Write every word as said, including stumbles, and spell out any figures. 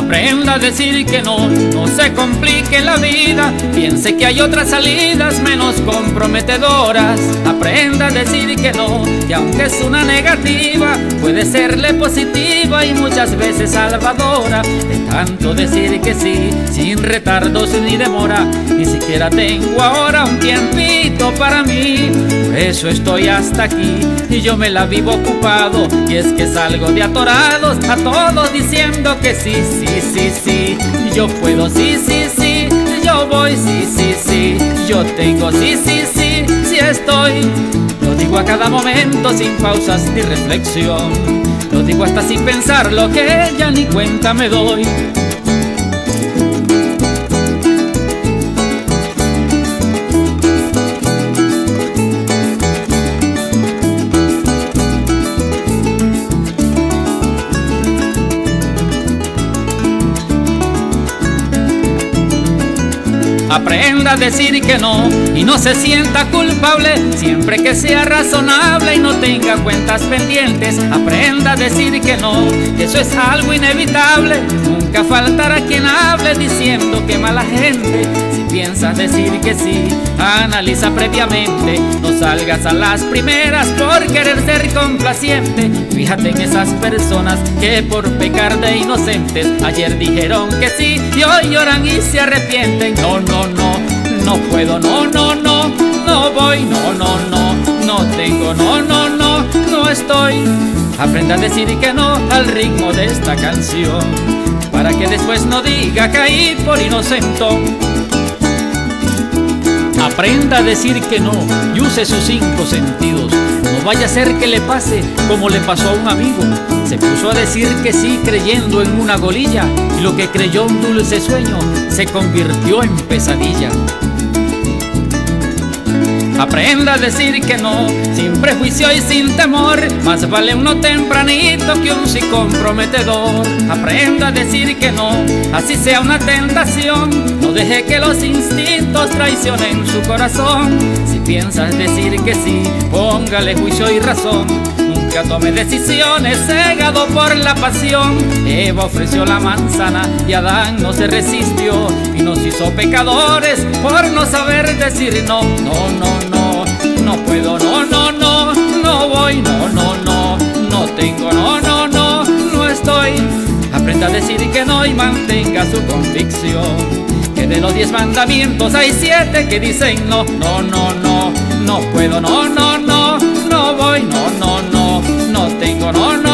Aprenda a decir que no, no se complique la vida, piense que hay otras salidas menos comprometedoras. Aprenda a decir que no, que aunque es una negativa, puede serle positiva y muchas veces salvadora. De tanto decir que sí, sin retardos ni demora, ni siquiera tengo ahora un tiempito para mí. Por eso estoy hasta aquí y yo me la vivo ocupado, y es que salgo de atorados a todos diciendo que sí, sí, sí, sí, yo puedo, sí, sí, sí, yo voy, sí, sí, sí, yo tengo, sí, sí, sí, sí estoy. Lo digo a cada momento sin pausas ni reflexión, lo digo hasta sin pensar lo que ya ni cuenta me doy. Aprenda a decir que no y no se sienta culpable, siempre que sea razonable y no tenga cuentas pendientes. Aprenda a decir que no, que eso es algo inevitable. Nunca faltará quien hable diciendo que mala gente. Si piensas decir que sí, analiza previamente, no salgas a las primeras por querer ser complaciente. Fíjate en esas personas que por pecar de inocentes ayer dijeron que sí y hoy lloran y se arrepienten. No, no, no, no puedo, no, no, no, no voy, no, no, no, no tengo, no, no, no, no estoy. Aprenda a decir que no al ritmo de esta canción, para que después no diga caí por inocentón. Aprenda a decir que no y use sus cinco sentidos. No vaya a ser que le pase como le pasó a un amigo. Se puso a decir que sí creyendo en una golilla, y lo que creyó un dulce sueño se convirtió en pesadilla. Aprenda a decir que no, sin prejuicio y sin temor. Más vale uno tempranito que un sí comprometedor. Aprenda a decir que no, así sea una tentación. No deje que los instintos traicionen su corazón. Si piensas decir que sí, póngale juicio y razón. Nunca tome decisiones cegado por la pasión. Eva ofreció la manzana y Adán no se resistió, y nos hizo pecadores por no saber decir no. No, no, no, no puedo, no, no, no, no voy, no, no, no, no tengo, no, no, no, no estoy. Aprenda a decir que no y mantenga su convicción, que de los diez mandamientos hay siete que dicen no. No, no, no, no puedo, no, no, no, no voy, no, no, no, no tengo, no, no